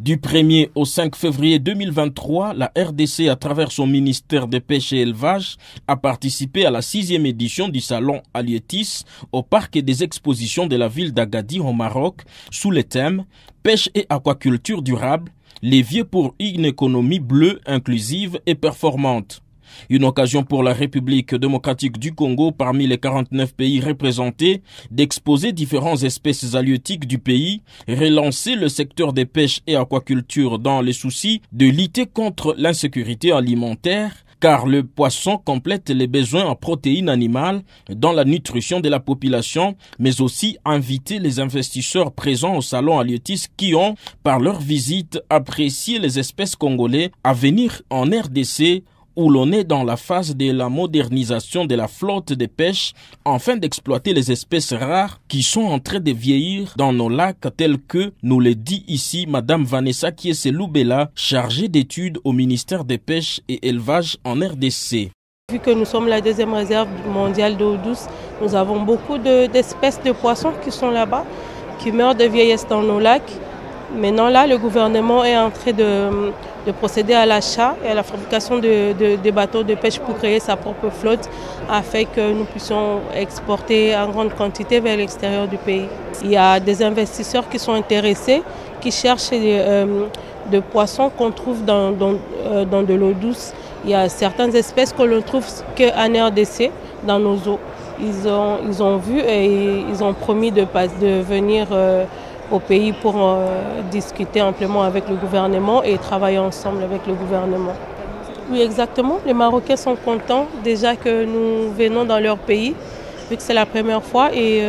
Du 1er au 5 février 2023, la RDC, à travers son ministère des Pêches et Élevage, a participé à la 6e édition du Salon Halieutis au parc et des expositions de la ville d'Agadir au Maroc, sous le thème « Pêche et aquaculture durable, levier pour une économie bleue, inclusive et performante ». Une occasion pour la République démocratique du Congo, parmi les 49 pays représentés, d'exposer différentes espèces halieutiques du pays, relancer le secteur des pêches et aquaculture dans les soucis de lutter contre l'insécurité alimentaire, car le poisson complète les besoins en protéines animales dans la nutrition de la population, mais aussi inviter les investisseurs présents au salon Halieutis qui ont, par leur visite, apprécié les espèces congolaises à venir en RDC, où l'on est dans la phase de la modernisation de la flotte de pêche afin d'exploiter les espèces rares qui sont en train de vieillir dans nos lacs, tels que nous le dit ici Madame Vanessa Kieseloubela, chargée d'études au ministère des Pêches et Élevage en RDC. Vu que nous sommes la deuxième réserve mondiale d'eau douce, nous avons beaucoup d'espèces de poissons qui sont là-bas, qui meurent de vieillesse dans nos lacs. Maintenant là, le gouvernement est en train de procéder à l'achat et à la fabrication de bateaux de pêche pour créer sa propre flotte afin que nous puissions exporter en grande quantité vers l'extérieur du pays. Il y a des investisseurs qui sont intéressés, qui cherchent de poissons qu'on trouve dans de l'eau douce. Il y a certaines espèces que l'on trouve qu'en RDC, dans nos eaux. Ils ont vu et ils ont promis de venir au pays pour discuter amplement avec le gouvernement et travailler ensemble avec le gouvernement. Oui, exactement. Les Marocains sont contents déjà que nous venons dans leur pays, vu que c'est la première fois, et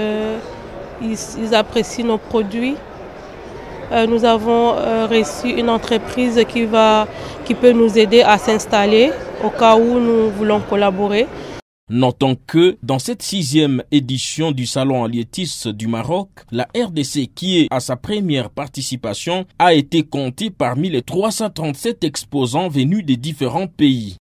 ils apprécient nos produits. Nous avons reçu une entreprise qui peut nous aider à s'installer au cas où nous voulons collaborer. Notons que dans cette 6e édition du Salon Halieutis du Maroc, la RDC, qui est à sa première participation, a été comptée parmi les 337 exposants venus des différents pays.